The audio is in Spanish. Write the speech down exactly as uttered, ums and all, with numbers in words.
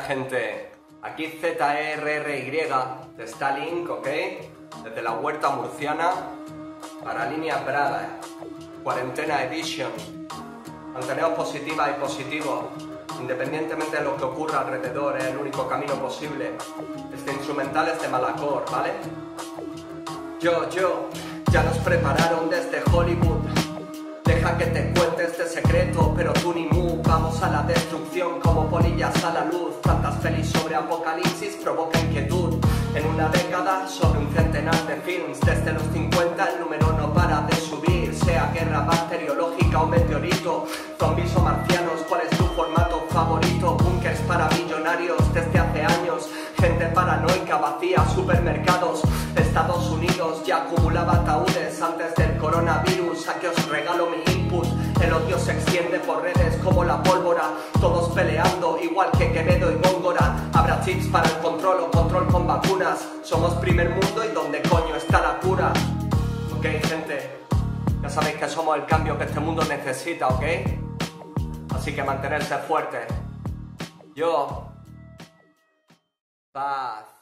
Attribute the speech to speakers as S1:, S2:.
S1: gente? Aquí Z R R Y de Starlink, ¿ok? Desde la huerta murciana para Línea Prada, Cuarentena Edition. Manteneos positivas y positivos, independientemente de lo que ocurra alrededor, es el único camino posible. Este instrumental es de Malacor, ¿vale? Yo, yo, ya nos prepararon desde Hollywood. Deja que te cuente este secreto, pero tú ni mu. Vamos a la destrucción como polillas a la luz. Tantas pelis sobre apocalipsis provoca inquietud. En una década, sobre un centenar de films. Desde los cincuenta el número no para de subir. Sea guerra bacteriológica o meteorito, zombies o marcianos, ¿cuál es tu formato favorito? Bunkers para millonarios desde hace años. Gente paranoica vacía supermercados. Estados Unidos ya acumulaba ataúdes antes del coronavirus. A que os regalo mi input. El odio se extiende por redes como la pólvora. Todos peleando igual que Quevedo y Góngora. Habrá chips para el control o control con vacunas. Somos primer mundo y donde coño está la cura. Ok, gente, ya sabéis que somos el cambio que este mundo necesita, ¿ok? Así que mantenerse fuerte. Yo... Paz.